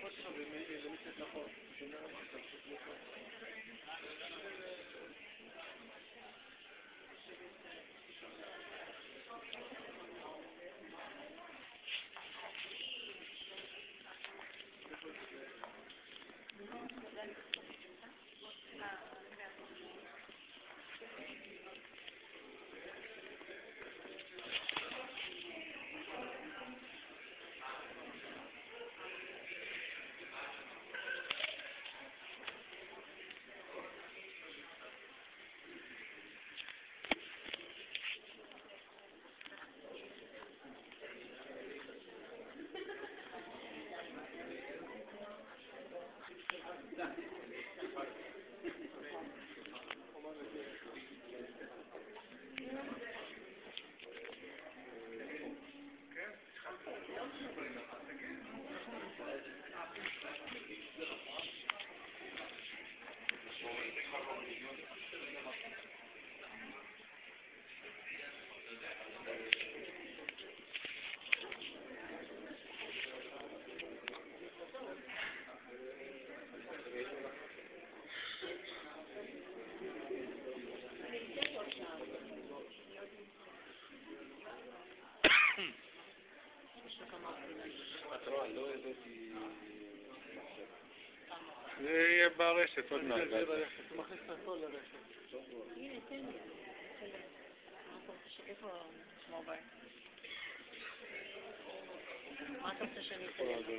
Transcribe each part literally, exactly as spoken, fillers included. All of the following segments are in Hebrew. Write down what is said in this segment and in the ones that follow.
שלך ומתת נכון, שונה רמת, אתה פשוט לא טוב. זה יהיה ברשת עוד מעט. אתה מכניס את הכל לרשת. הנה, תן לי. מה אתה רוצה ש... איפה שמור בית? מה אתה רוצה שאני אתן לך?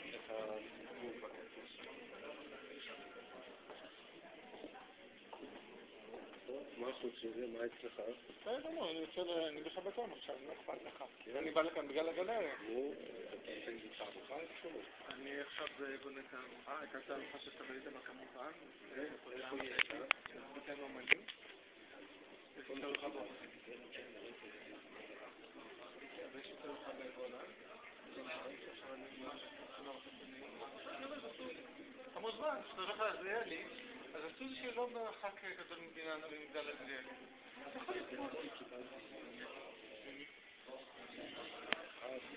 מה חוץ שזה? מה אצלך? בסדר גמור, אני רוצה ל... אני בחבטון עכשיו, לא אכפת לך. אני בא לכאן בגלל הגלריה. נו, אתה רוצה את התערוכה איפשהו? אני עכשיו בונה תערוכה, הייתה תערוכה שאתה ראיתם כמובן. איפה היא הייתה? בבתי אומנים. יש לי תערוכה באופן. ויש לי תערוכה בגולן. עכשיו אני ממש מבחינה וחצוניים. אתה מוזמן, כשאתה הולך לעזריאלי, אז עשו לי שלא מרחק גדול ממגדל עזריאלי. אתה יכול לקרוא.